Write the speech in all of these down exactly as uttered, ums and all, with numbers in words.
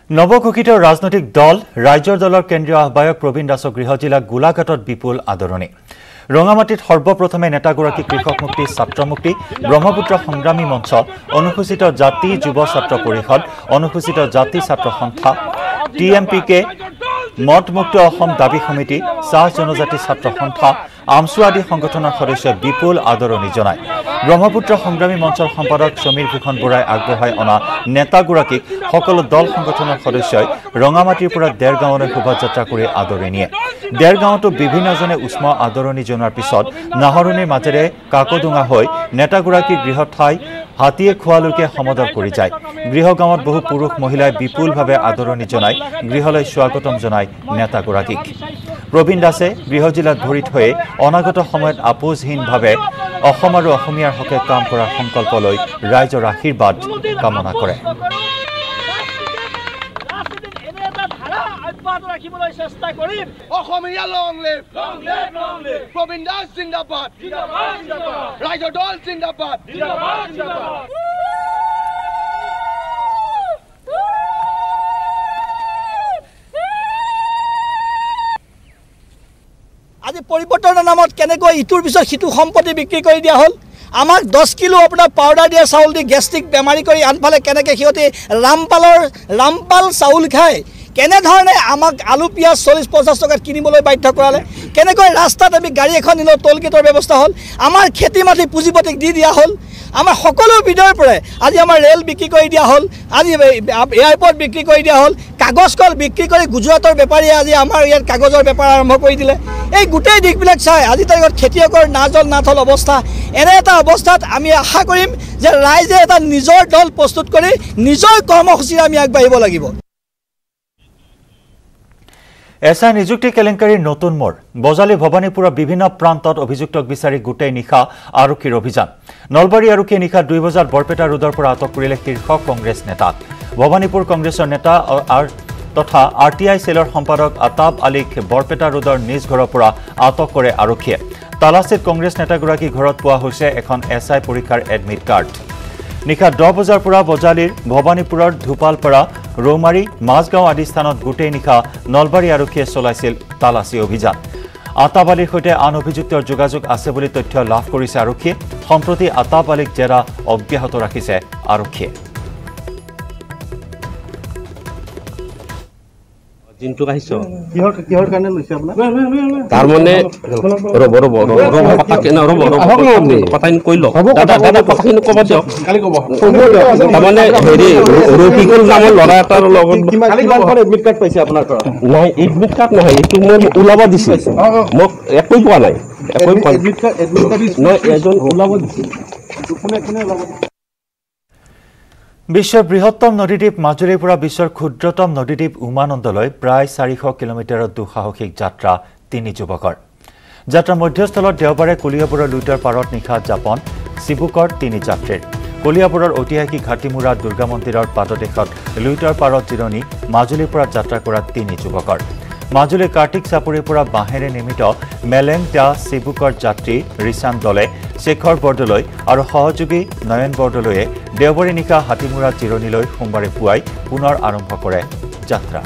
নৱঘোষিত ৰাজনৈতিক দল ৰাইজৰ দলৰ কেন্দ্ৰীয় আহ্বায়ক প্ৰবীণ দাসক গৃহ জিলা গোলাঘাটত বিপুল আদৰণি ৰঙামাটিত সৰ্বপ্ৰথমে নেতাগৰাকী কৃষক মুক্তি ছাত্ৰ মুক্তি ব্ৰহ্মপুত্ৰ সংগ্ৰামী মঞ্চ অনুসূচিত জাতি যুৱ ছাত্ৰ পৰিষদ অনুসূচিত জাতি ছাত্ৰ সন্থা টি এম পি কে মতমুক্ত অসম দাবী সমিতি চাহ জনজাতি ছাত্ৰ সন্থা আমচু আদি সংগঠনৰ সদস্যই বিপুল আদৰণি জনায় ব্ৰহ্মপুত্ৰ সংগ্ৰামী মঞ্চৰ সম্পাদক সমীৰ ভূষণ বৰাই আগবঢ়াই অনা নেতাগৰাকীক সকলো দল সংগঠনৰ সদস্যই ৰঙামাটিৰ পৰা দেৰগাঁৱলৈ শোভাযাত্ৰা কৰি আদৰি নিয়ে দেৰগাঁৱতো বিভিন্নজনে উষ্ম আদৰণি জনোৱাৰ পিছত নাহৰণিৰ মাজেৰে কাকডোঙা হৈ নেতাগৰাকীৰ গৃহ ঠাই হাতীয়ে খোৱালৈকে সমদল কৰি যায় গৃহগাঁৱত বহু পুৰুষ মহিলাই বিপুলভাৱে আদৰণি জনায় গৃহলৈ স্বাগতম জনায় নেতাগৰাকীক প্ৰবীণ দাসে গৃহ জিলাত ভৰিত হৈ অনাগত সময়ত আপোচহীনভাৱে অসম আৰু অসমীয়াৰ হকে কাম কৰাৰ সংকল্প লৈ ৰাইজৰ আশীৰ্বাদ কামনা কৰে ৰাখিবলৈ চেষ্টা কৰিম Assamese long live long live long live Prabin Das জিন্দাবাদ জিন্দাবাদ জিন্দাবাদ ৰাইজৰ দল জিন্দাবাদ জিন্দাবাদ জিন্দাবাদ আজি পৰিৱৰ্তনৰ নামত কেনেকৈ ইটোৰ পিছত সিটো সম্পত্তি বিক্ৰী কৰি দিয়া হ'ল আমাক দহ কিলো আপোনাৰ পাউডাৰ দিয়া চাউল দি গেষ্ট্ৰিক বেমাৰী কৰি আনফালে কেনেকৈ সিহঁতে ৰামপালৰ ৰামপাল চাউল খায় কেনেধৰণে আমাক আলু পিঁয়াজ চল্লিছ পঞ্চাছ টকাত কিনিবলৈ বাধ্য কৰালে কেনেকৈ ৰাস্তাত আমি গাড়ী এখন নিলেও টোল গেটৰ ব্যৱস্থা হ'ল আমাৰ খেতি মাটি পুঁজিপতিক দি দিয়া হ'ল আমাৰ সকলো বিধৰ পৰাই আজি আমাৰ ৰেল বিক্ৰী কৰি দিয়া হ'ল আজি এয়াৰপৰ্ট বিক্ৰী কৰি দিয়া হ'ল কাগজ কল বিক্ৰী কৰি গুজৰাটৰ বেপাৰীয়ে আজি আমাৰ ইয়াত কাগজৰ বেপাৰ আৰম্ভ কৰি দিলে এই গোটেই দিশবিলাক চাই আজি তাৰিখত খেতিয়কৰ না জল না থল অৱস্থা এনে এটা অৱস্থাত আমি আশা কৰিম যে ৰাইজে এটা নিজৰ দল প্ৰস্তুত কৰি নিজৰ কৰ্মসূচীৰে আমি আগবাঢ়িব লাগিব এছআই নিযুক্তি কেলেংকাৰীৰ নতুন মোৰ বজালী ভৱানীপুৰৰ বিভিন্ন প্ৰান্তত অভিযুক্তক বিচাৰি গোটেই নিশা আৰক্ষীৰ অভিযান নলবাৰী আৰক্ষীয়ে নিশা দুই বজাত বৰপেটা ৰোডৰ পৰা আটক কৰিলে শীৰ্ষ কংগ্ৰেছ নেতাক ভৱানীপুৰ কংগ্ৰেছৰ নেতা তথা আৰ টি আই সেলৰ সম্পাদক আতাব আলীক বৰপেটা ৰোডৰ নিজ ঘৰৰ পৰা আটক কৰে আৰক্ষীয়ে তালাচীত কংগ্ৰেছ নেতাগৰাকী ঘৰত পোৱা হৈছে এখন এছআই পৰীক্ষাৰ এডমিট কাৰ্ড নিশা দহ বজাৰ পৰা বজালীৰ ভৱানীপুৰৰ ধুপালপাৰা ৰৌমাৰী মাজগাঁও আদি স্থানত গোটেই নিশা নলবাৰী আৰক্ষীয়ে চলাইছিল তালাচী অভিযান আতাব আলীৰ সৈতে আন অভিযুক্তৰ যোগাযোগ আছে বুলি তথ্য লাভ কৰিছে আৰক্ষীয়ে সম্প্ৰতি আতাব আলীক জেৰা অব্যাহত ৰাখিছে আৰক্ষীয়ে জিন্তু কাহিছো কিহৰ কিহৰ কাৰণে লৈছে আপোনাৰ তাৰ মানে ৰব ৰব ৰব কথা কেনে ৰব ৰব কথাখিনি কৈ ল দাদা দাদা কথাখিনি ক'ব দিয়ক কালি ক'ব তাৰ মানে হেৰি ৰফিকুল নামৰ ল'ৰা এটাৰ লগত কিমান কিমান এডমিট কাৰ্ড পাইছে আপোনাৰ পৰা নাই এডমিট কাৰ্ড নহয় এইটো মই ওলাব দিছে মোক একোই পোৱা নাই একোই এডমিট কাৰ্ড এডমিট কাৰ্ড নহয় এজন ওলাব দিছে কোনে কোনে ওলাব বিশ্বৰ বৃহত্তম নদীদ্বীপ মাজুলীৰ পৰা বিশ্বৰ ক্ষুদ্ৰতম নদীদ্বীপ উমানন্দলৈ প্ৰায় চাৰিশ কিলোমিটাৰৰ দুঃসাহসিক যাত্ৰা তিনি যুৱকৰ যাত্ৰা মধ্যস্থলত দেওবাৰে কলিয়াবৰৰ লুইটৰ পাৰত নিশা যাপন চিবুকৰ তিনি যাত্ৰীৰ কলিয়াবৰৰ ঐতিহাসিক ঘাটিমুৰা দুৰ্গা মন্দিৰৰ পাদদেশত লুইটৰ পাৰত জিৰণি মাজুলীৰ পৰা যাত্ৰা কৰা তিনি যুৱকৰ মাজুলীৰ কাৰ্তিক চাপৰিৰ পৰা বাঁহেৰে নিৰ্মিত মেলেং টা চিবুকৰ যাত্ৰী ৰিচান দলে শেখৰ বৰদলৈ আৰু সহযোগী নয়ন বৰদলৈয়ে দেওবাৰে নিশা হাতীমুৰা জিৰণিলৈ সোমবাৰে পুৱাই পুনৰ আৰম্ভ কৰে যাত্ৰা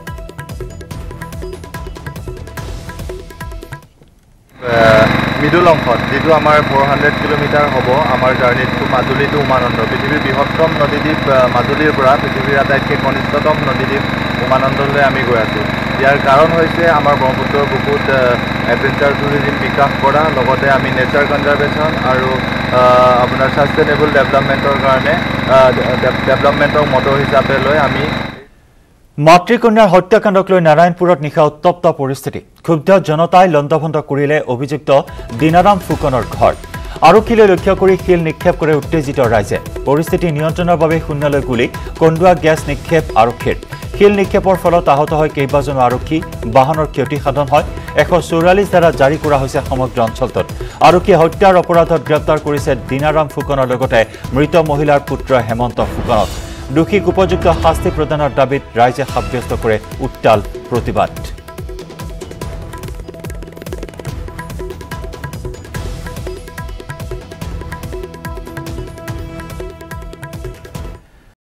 মিডল অংশত যেটো আমাৰ four hundred কিলোমিটাৰ হ'ব আমাৰ জাৰ্নিটো মাজুলী টু উমানন্দ পৃথিৱীৰ বৃহত্তম নদীদ্বীপ মাজুলীৰ পৰা পৃথিৱীৰ আটাইতকৈ কনিষ্ঠতম নদীদ্বীপ উমানন্দলৈ আমি গৈ আছোঁ ইয়াৰ কাৰণ হৈছে আমাৰ ব্ৰহ্মপুত্ৰৰ বুকুত এডভেঞ্চাৰ টুৰিজিম বিকাশ কৰা লগতে আমি নেচাৰ কনজাৰ্ভেশ্যন আৰু আপোনাৰ ছাষ্টেইনেবল ডেভেলপমেণ্টৰ কাৰণে ডেভেলপমেণ্টক মটো হিচাপে লৈ আমি মাতৃকন্যাৰ হত্যাকাণ্ডক লৈ নাৰায়ণপুৰত নিশা উত্তপ্ত পৰিস্থিতি ক্ষুব্ধ জনতাই লণ্ডভণ্ড কৰিলে অভিযুক্ত দিনাৰাম ফুকনৰ ঘৰ আৰক্ষীলৈ লক্ষ্য কৰি শিল নিক্ষেপ কৰে উত্তেজিত ৰাইজে পৰিস্থিতি নিয়ন্ত্ৰণৰ বাবে শূন্যলৈ গুলী কন্দুৱা গেছ নিক্ষেপ আৰক্ষীৰ শিল নিক্ষেপৰ ফলত আহত হয় কেইবাজনো আৰক্ষী বাহনৰ ক্ষতি সাধন হয় এশ চৌৰাল্লিছ ধাৰা জাৰি কৰা হৈছে সমগ্ৰ অঞ্চলটোত আৰক্ষীয়ে হত্যাৰ অপৰাধত গ্ৰেপ্তাৰ কৰিছে দিনাৰাম ফুকনৰ লগতে মৃত মহিলাৰ পুত্ৰ হেমন্ত ফুকনক দোষীক উপযুক্ত শাস্তি প্ৰদানৰ দাবীত ৰাইজে সাব্যস্ত কৰে উত্তাল প্ৰতিবাদ